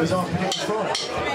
neighbours aren't picking us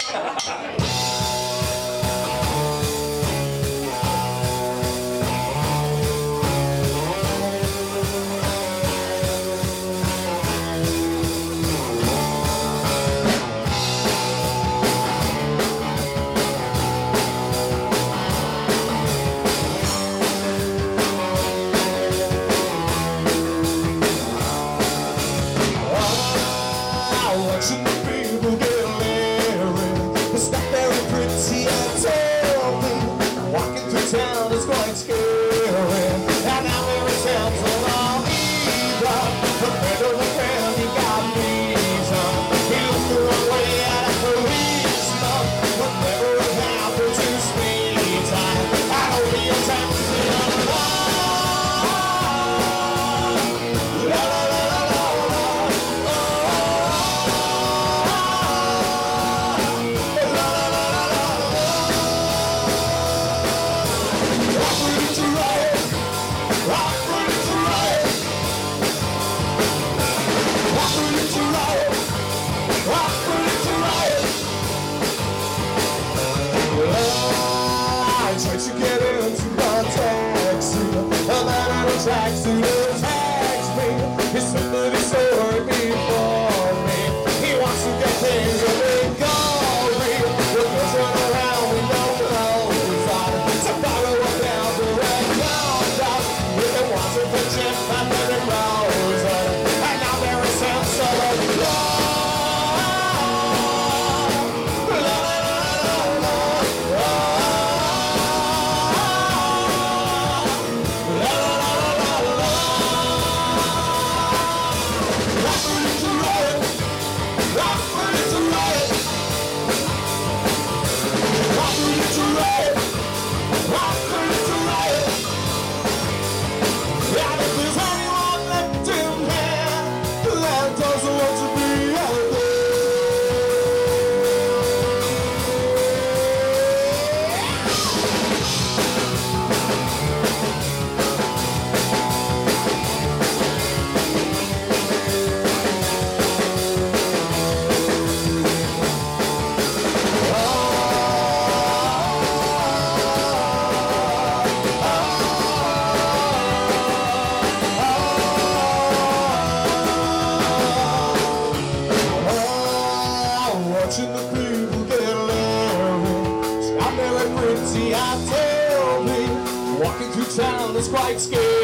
Watching the people get married, it's not very pretty at all. Walking through town is quite scary, and now every town's along either. The middle of the ground, you got reason. He looks the wrong way at a policeman. Whatever has happened to speed time, I know the attempts to unlock. La la la la la. I tried to get into my taxi, and that little taxi attacks me. He said that he's sorry before me. He wants to get things a bit gory. The girls run around with no clothes on, to follow up down the red conduct. If they want to put Jim and then it rolls on, and now there is some sort of law. Watching the people get married, it's not very pretty, I tell me. Walking through town is quite scary.